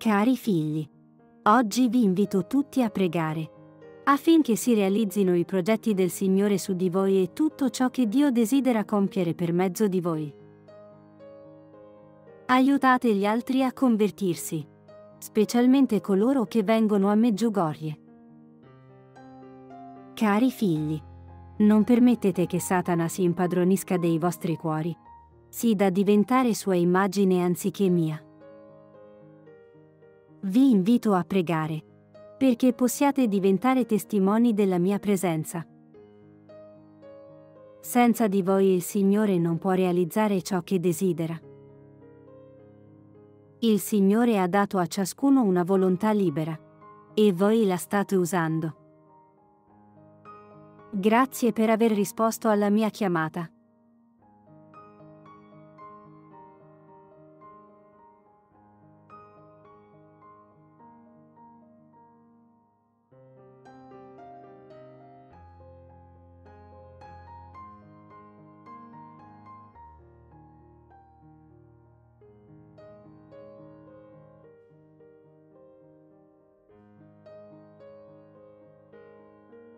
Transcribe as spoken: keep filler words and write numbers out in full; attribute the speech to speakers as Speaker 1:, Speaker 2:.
Speaker 1: Cari figli, oggi vi invito tutti a pregare, affinché si realizzino i progetti del Signore su di voi e tutto ciò che Dio desidera compiere per mezzo di voi. Aiutate gli altri a convertirsi, specialmente coloro che vengono a Meggiugorje. Cari figli, non permettete che Satana si impadronisca dei vostri cuori, sì da diventare sua immagine anziché mia. Vi invito a pregare, perché possiate diventare testimoni della mia presenza. Senza di voi il Signore non può realizzare ciò che desidera. Il Signore ha dato a ciascuno una volontà libera, e voi la state usando. Grazie per aver risposto alla mia chiamata.